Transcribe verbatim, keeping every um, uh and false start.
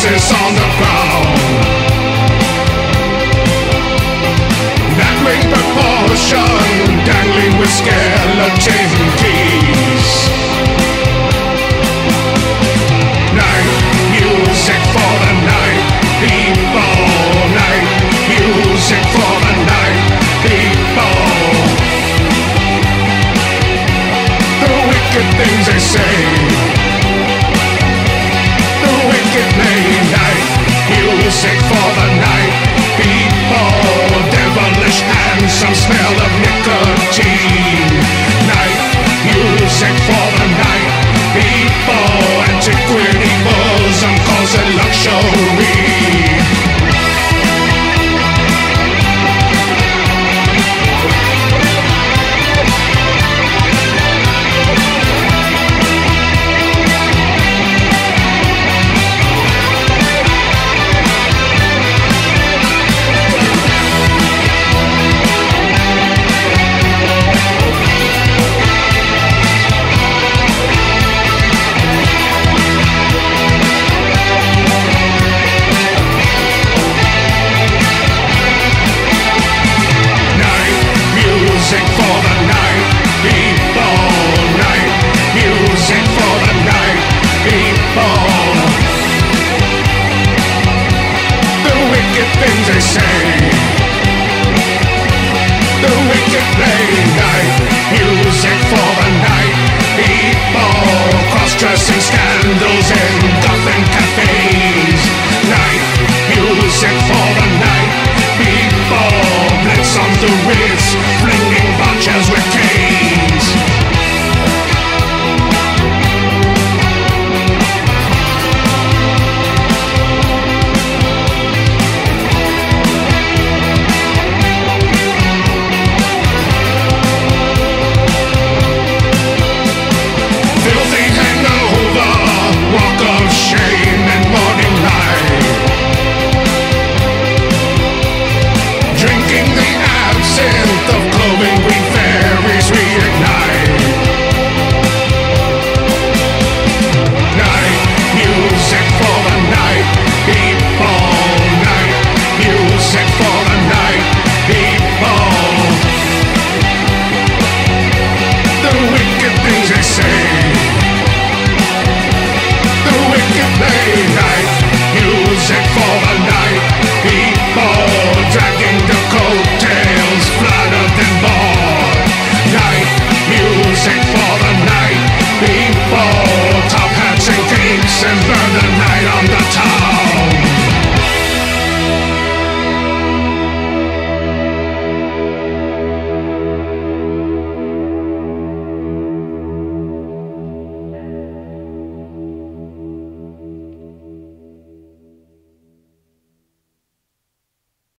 corpses on the ground. That great proportion, dangling with skeleton keys. Night music for the night people. Night music for the night people. The wicked things they say, the wicked play. Night music for the night people. Devilish and some smell of nicotine. Night music for the night people. Antiquity bosom calls it luxury. Music for the night people. Night music for the night people. The wicked things they say, the wicked play. Night music for the night people. Cross-dressing scandals in Gotham cafes. Night music for the night people. Blitz on the Ritz, flinging botches with canes. Filthy hangover, walk of shame and morning light. Drinking the absinthe of cloven green fairies reignite. Night music for the night people. Night music for the night people. The wicked things they say, the wicked play. Night music for the night people. Dragging the coattails, flatter than bored. Night music for the night people. Top hats and capes and